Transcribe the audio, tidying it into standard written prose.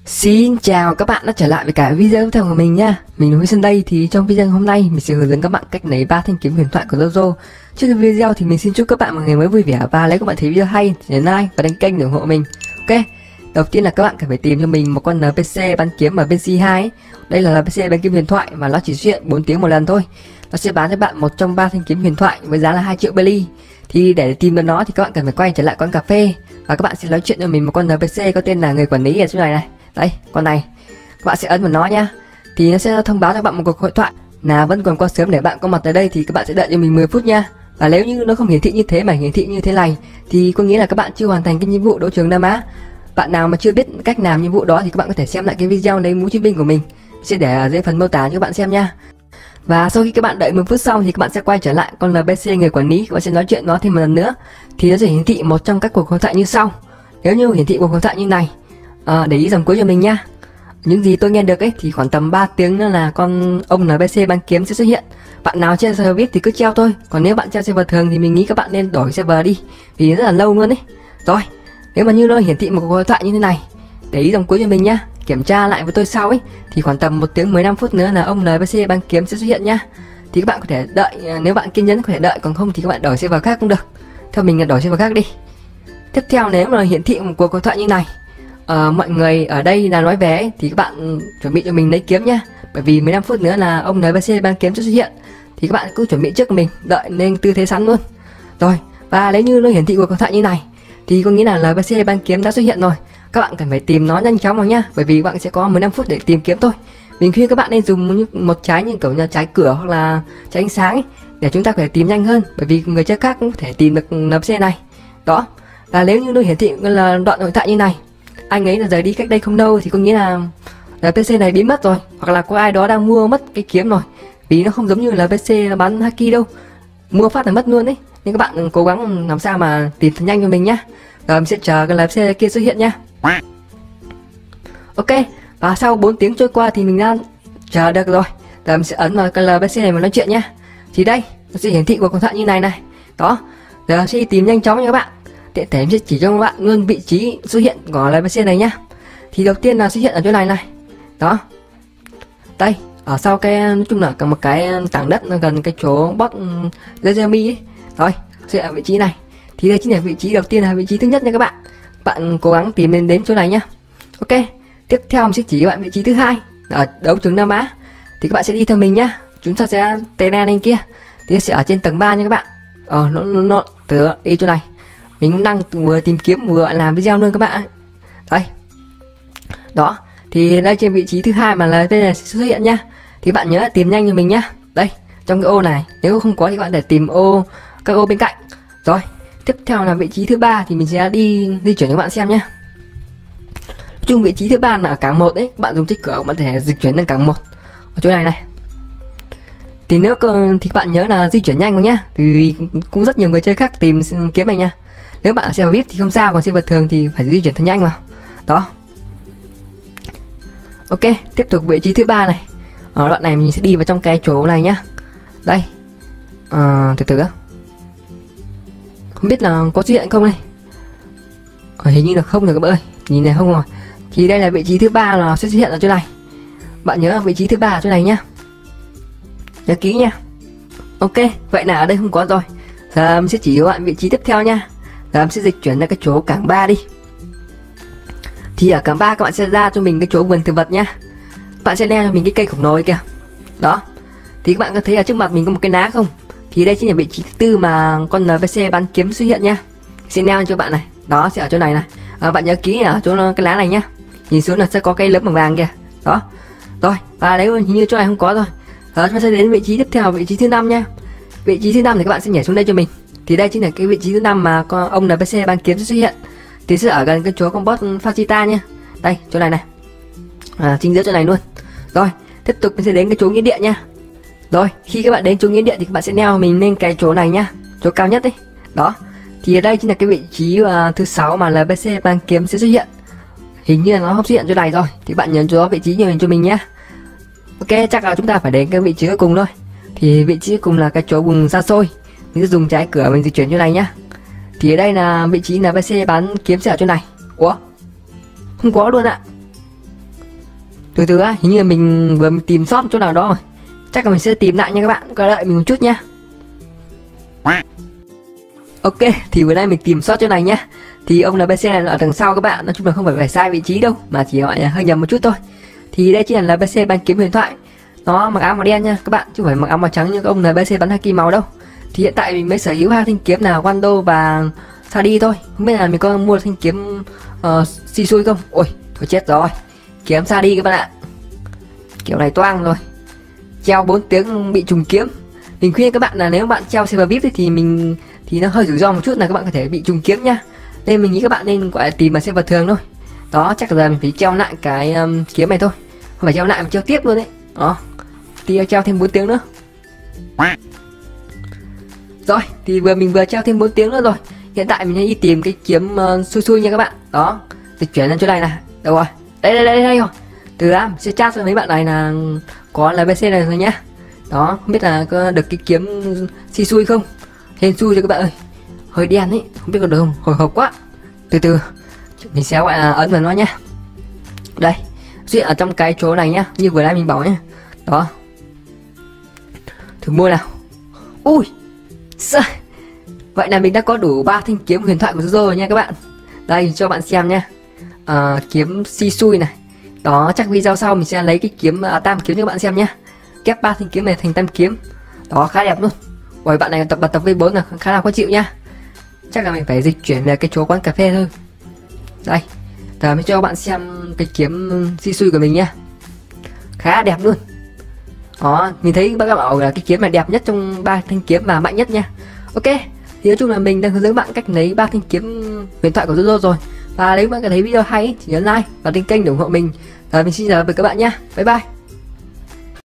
Xin chào các bạn đã trở lại với cả video tiếp theo của mình nha. Mình là Huy Sơn đây. Thì trong video hôm nay mình sẽ hướng dẫn các bạn cách lấy 3 thanh kiếm huyền thoại của Jojo. Trước khi video thì mình xin chúc các bạn một ngày mới vui vẻ, và nếu các bạn thấy video hay thì nhấn like và đăng kênh để ủng hộ mình. Ok. Đầu tiên là các bạn cần phải tìm cho mình một con NPC bán kiếm ở bên C2 ấy. Đây là NPC bán kiếm huyền thoại và nó chỉ xuất hiện 4 tiếng một lần thôi. Nó sẽ bán cho bạn một trong 3 thanh kiếm huyền thoại với giá là 2 triệu belly. Thì để tìm được nó thì các bạn cần phải quay trở lại quán cà phê và các bạn sẽ nói chuyện cho mình một con NPC có tên là người quản lý ở chỗ này này. Đây, con này. Các bạn sẽ ấn vào nó nha. Thì nó sẽ thông báo cho bạn một cuộc hội thoại là vẫn còn quá sớm để bạn có mặt ở đây, thì các bạn sẽ đợi cho mình 10 phút nha. Và nếu như nó không hiển thị như thế mà hiển thị như thế này thì có nghĩa là các bạn chưa hoàn thành cái nhiệm vụ đấu trường Nam Á. Bạn nào mà chưa biết cách làm nhiệm vụ đó thì các bạn có thể xem lại cái video lấy mũ chiến binh của mình, sẽ để ở dưới phần mô tả cho các bạn xem nha. Và sau khi các bạn đợi 10 phút xong thì các bạn sẽ quay trở lại con NPC người quản lý, các bạn sẽ nói chuyện nó thêm một lần nữa. Thì nó sẽ hiển thị một trong các cuộc hội thoại như sau. Nếu như hiển thị cuộc hội thoại như này, để ý dòng cuối cho mình nha. Những gì tôi nghe được ấy thì khoảng tầm 3 tiếng nữa là con ông NPC bán kiếm sẽ xuất hiện. Bạn nào chơi server VIP thì cứ treo thôi, còn nếu bạn chơi server thường thì mình nghĩ các bạn nên đổi server đi, vì rất là lâu luôn ấy. Rồi, nếu mà như nó hiển thị một cuộc hội thoại như thế này, để ý dòng cuối cho mình nhá. Kiểm tra lại với tôi sau ấy thì khoảng tầm 1 tiếng 15 phút nữa là ông NPC bán kiếm sẽ xuất hiện nhá. Thì các bạn có thể đợi, nếu bạn kiên nhẫn có thể đợi, còn không thì các bạn đổi server khác cũng được. Theo mình là đổi server khác đi. Tiếp theo, nếu mà hiển thị một cuộc hội thoại như này, mọi người ở đây là nói về ấy, thì các bạn chuẩn bị cho mình lấy kiếm nhá, bởi vì 15 phút nữa là ông NPC bán kiếm sẽ xuất hiện. Thì các bạn cứ chuẩn bị trước mình, đợi lên tư thế sẵn luôn. Rồi, và nếu như nó hiển thị cuộc hội thoại như này thì có nghĩa là NPC bán kiếm đã xuất hiện rồi. Các bạn cần phải tìm nó nhanh chóng vào nhá, bởi vì bạn sẽ có 15 phút để tìm kiếm thôi. Mình khuyên các bạn nên dùng một trái như kiểu là trái cửa hoặc là trái ánh sáng ấy, để chúng ta có thể tìm nhanh hơn, bởi vì người chơi khác cũng có thể tìm được NPC này. Đó. Và nếu như nó hiển thị là đoạn hội thoại như này, anh ấy là rời đi cách đây không lâu, thì có nghĩa là PC này biến mất rồi, hoặc là có ai đó đang mua mất cái kiếm rồi, vì nó không giống như là PC bán haki đâu, mua phát là mất luôn đấy. Nên các bạn cố gắng làm sao mà tìm thật nhanh cho mình nhá. Rồi mình sẽ chờ cái PC kia xuất hiện nhá. Ok, và sau 4 tiếng trôi qua thì mình đã chờ được rồi. Rồi mình sẽ ấn vào cái PC này mà nói chuyện nhá. Thì đây, nó sẽ hiển thị cuộc hội thoại như này này. Đó, giờ sẽ tìm nhanh chóng nha các bạn. Tiện thể sẽ chỉ cho các bạn luôn vị trí xuất hiện của NPC này nhá. Thì đầu tiên là xuất hiện ở chỗ này này. Đó. Đây, ở sau cái, nói chung là một cái tảng đất gần cái chỗ boss Jeremy ấy. Rồi, xuất hiện ở vị trí này. Thì đây chính là vị trí đầu tiên, là vị trí thứ nhất nha các bạn. Bạn cố gắng tìm đến chỗ này nhá. Ok, tiếp theo mình sẽ chỉ các bạn vị trí thứ hai ở đấu trường Nam Á. Thì các bạn sẽ đi theo mình nhá. Chúng ta sẽ tè ra lên kia. Thì sẽ ở trên tầng 3 nha các bạn. Nó từ đi chỗ này. Mình cũng đang vừa tìm kiếm vừa làm video luôn các bạn. Đây. Đó, thì đây trên vị trí thứ hai mà là tên này xuất hiện nhá. Thì bạn nhớ tìm nhanh cho mình nhá. Đây, trong cái ô này, nếu không có thì bạn để tìm các ô bên cạnh. Rồi, tiếp theo là vị trí thứ ba thì mình sẽ di chuyển cho các bạn xem nhá. Chung vị trí thứ ba là ở cảng 1 đấy, bạn dùng chiếc cửa bạn thể dịch chuyển lên cảng 1 ở chỗ này này. Thì nếu thì các bạn nhớ là di chuyển nhanh vào nhá, vì cũng rất nhiều người chơi khác tìm kiếm này nha. Nếu bạn ở server VIP thì không sao, còn server thường thì phải di chuyển thật nhanh vào. Đó. Ok, tiếp tục vị trí thứ ba này. Ở đoạn này mình sẽ đi vào trong cái chỗ này nhá. Đây. Từ từ á. Không biết là có xuất hiện không đây. Hình như là không được các bạn ơi. Nhìn này không rồi. Thì đây là vị trí thứ ba là sẽ xuất hiện ở chỗ này. Bạn nhớ là vị trí thứ ba ở chỗ này nhá. Nhớ ký nha. Ok, vậy là ở đây không có rồi. Giờ mình sẽ chỉ cho bạn vị trí tiếp theo nha. Giờ mình sẽ dịch chuyển ra cái chỗ cảng 3 đi. Thì ở cảng 3 các bạn sẽ ra cho mình cái chỗ vườn thực vật nhá. Bạn sẽ leo cho mình cái cây khổng lồ kìa. Đó. Thì các bạn có thấy ở trước mặt mình có một cái lá không? Thì đây chính là vị trí thứ tư mà con NPC bán kiếm xuất hiện nhá. Xin leo cho bạn này. Đó, sẽ ở chỗ này này. Bạn nhớ ký ở chỗ cái lá này nhá. Nhìn xuống là sẽ có cây lớp bằng vàng kìa. Đó. Rồi, và nếu hình như chỗ này không có rồi. Chúng ta sẽ đến vị trí tiếp theo, vị trí thứ 5 nha. Vị trí thứ 5 thì các bạn sẽ nhảy xuống đây cho mình. Thì đây chính là cái vị trí thứ 5 mà con ông NPC bán kiếm sẽ xuất hiện. Thì sẽ ở gần cái chỗ con boss Fajita nha. Đây, chỗ này này. Chính giữa chỗ này luôn. Rồi, tiếp tục mình sẽ đến cái chỗ nghĩa địa nha. Rồi, khi các bạn đến chỗ nghĩa địa thì các bạn sẽ leo mình lên cái chỗ này nhá, chỗ cao nhất đấy. Đó. Thì ở đây chính là cái vị trí thứ 6 mà NPC bán kiếm sẽ xuất hiện. Hình như là nó không xuất hiện chỗ này rồi. Thì bạn nhấn chỗ vị trí cho mình nhá. Ok, chắc là chúng ta phải đến cái vị trí cuối cùng thôi. Thì vị trí cuối cùng là cái chỗ vùng xa xôi. Mình sẽ dùng trái cửa mình di chuyển chỗ này nhá. Thì ở đây là vị trí NPC bán kiếm sẽ ở chỗ này. Ủa? Không có luôn ạ. Từ từ á, hình như là mình vừa tìm sót chỗ nào đó rồi. Chắc là mình sẽ tìm lại nha các bạn, coi đợi mình một chút nha. Ok, thì vừa nay mình tìm sót chỗ này nhá. Thì ông NPC này ở đằng sau các bạn, nói chung là không phải sai vị trí đâu, mà chỉ gọi là hơi nhầm một chút thôi. Thì đây chính là NPC bán kiếm huyền thoại. Nó mặc áo màu đen nha các bạn, chứ không phải mặc áo màu trắng như các ông NPC bắn haki màu đâu. Thì hiện tại mình mới sở hữu hai thanh kiếm là Wando và Sadi thôi. Không biết là mình có mua thanh kiếm Shisui không? Ôi, thôi chết rồi. Kiếm Sadi các bạn ạ. Kiểu này toang rồi. Treo 4 tiếng bị trùng kiếm. Mình khuyên các bạn là nếu bạn treo server VIP thì nó hơi rủi ro một chút là các bạn có thể bị trùng kiếm nha. Nên mình nghĩ các bạn nên gọi là tìm mà server thường thôi. Đó, chắc là mình phải treo lại cái kiếm này thôi. Không phải treo lại mà treo tiếp luôn đấy. Đó. Thì treo thêm 4 tiếng nữa. Rồi, thì mình vừa treo thêm 4 tiếng nữa rồi. Hiện tại mình đi tìm cái kiếm Shisui nha các bạn. Đó, dịch chuyển lên chỗ này này. Đâu rồi? Đây rồi. Từ ra sẽ chat cho mấy bạn này là có NPC này rồi nhá. Đó, không biết là có được cái kiếm Shisui không? Hên xui cho các bạn ơi. Hơi đen ấy, không biết có được không? Hồi hộp quá. Từ từ mình sẽ gọi là ấn vào nó nhá. Đây, duyệt ở trong cái chỗ này nhá, như vừa nãy mình bảo nhá. Đó, thử mua nào. Ui sao? Vậy là mình đã có đủ 3 thanh kiếm huyền thoại của Jojo rồi nha các bạn. Đây cho bạn xem nha. Kiếm Shisui này. Đó, chắc video sau mình sẽ lấy cái kiếm tam kiếm cho các bạn xem nhá. Kép 3 thanh kiếm này thành tam kiếm. Đó, khá đẹp luôn. Ôi, bạn này tập V4 là khá là khó chịu nha. Chắc là mình phải dịch chuyển về cái chỗ quán cà phê thôi. Đây, giờ mình cho các bạn xem cái kiếm Shisui của mình nha. Khá đẹp luôn. Đó, mình thấy các bạn bảo là cái kiếm này đẹp nhất trong 3 thanh kiếm và mạnh nhất nha. Ok, thì nói chung là mình đang hướng dẫn bạn cách lấy 3 thanh kiếm huyền thoại của Jojo rồi. Và nếu bạn thấy video hay thì nhấn like và đăng kênh để ủng hộ mình. Rồi mình xin chào các bạn nha. Bye bye.